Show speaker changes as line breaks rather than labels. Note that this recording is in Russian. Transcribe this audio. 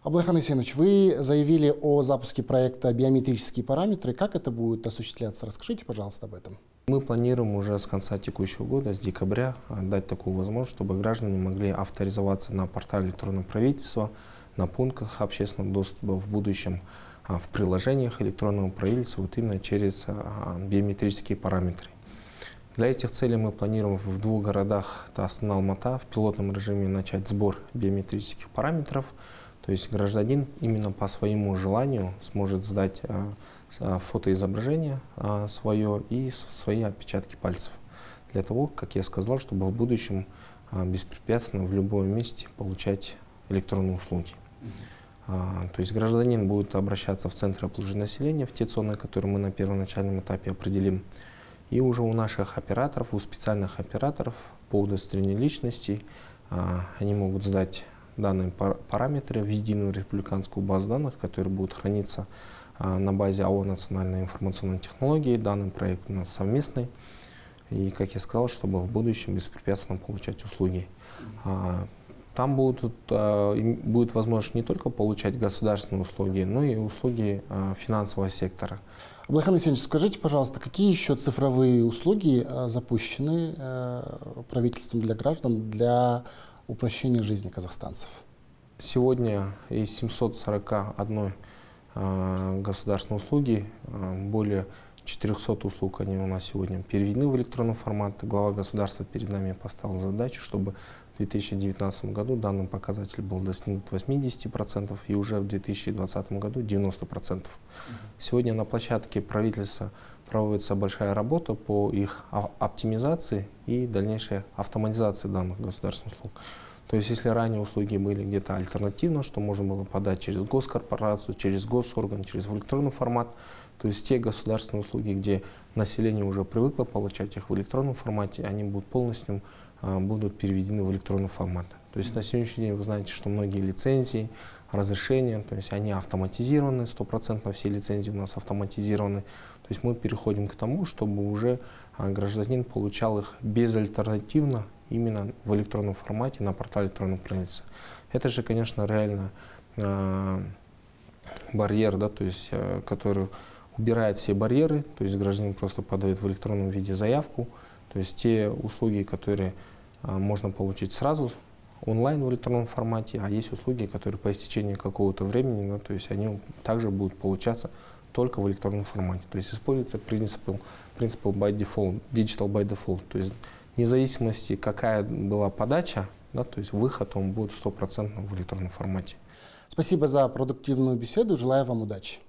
Абылайхан Исенович, вы заявили о запуске проекта «Биометрические параметры». Как это будет осуществляться? Расскажите, пожалуйста, об этом.
Мы планируем уже с конца текущего года, с декабря, дать такую возможность, чтобы граждане могли авторизоваться на портале электронного правительства, на пунктах общественного доступа в будущем, в приложениях электронного правительства, вот именно через биометрические параметры. Для этих целей мы планируем в двух городах, это Астана, Алмата, в пилотном режиме начать сбор биометрических параметров. То есть гражданин именно по своему желанию сможет сдать фотоизображение свое и свои отпечатки пальцев. Для того, как я сказал, чтобы в будущем беспрепятственно в любом месте получать электронные услуги. То есть гражданин будет обращаться в центры обслуживания населения, в те зоны, которые мы на первоначальном этапе определим. И уже у наших операторов, у специальных операторов по удостоверению личности, они могут сдать данные параметры в единую республиканскую базу данных, которая будет храниться на базе АО «Национальные информационные технологии». Данный проект у нас совместный. И, как я сказал, чтобы в будущем беспрепятственно получать услуги. Там будет возможность не только получать государственные услуги, но и услуги финансового сектора.
Абылайхан Исенович, скажите, пожалуйста, какие еще цифровые услуги запущены правительством для граждан для упрощения жизни казахстанцев?
Сегодня из 741 государственной услуги более 400 услуг они у нас сегодня переведены в электронный формат. Глава государства перед нами поставил задачу, чтобы в 2019 году данный показатель был достигнут 80% и уже в 2020 году 90%. Сегодня на площадке правительства проводится большая работа по их оптимизации и дальнейшей автоматизации данных государственных услуг. То есть, если ранее услуги были где-то альтернативно, что можно было подать через госкорпорацию, через госорган, через электронный формат, то есть те государственные услуги, где население уже привыкло получать их в электронном формате, они будут полностью переведены в электронный формат. То есть на сегодняшний день вы знаете, что многие лицензии, разрешения, то есть они автоматизированы, 100% все лицензии у нас автоматизированы. То есть мы переходим к тому, чтобы уже гражданин получал их безальтернативно именно в электронном формате на портале электронного правительства. Это же, конечно, реально барьер, да, то есть, который убирает все барьеры, то есть гражданин просто подает в электронном виде заявку, то есть те услуги, которые можно получить сразу онлайн в электронном формате, а есть услуги, которые по истечении какого-то времени, да, то есть они также будут получаться только в электронном формате. То есть используется принцип by default, digital by default, то есть вне зависимости, какая была подача, да, то есть выход он будет 100% в электронном формате.
Спасибо за продуктивную беседу, желаю вам удачи.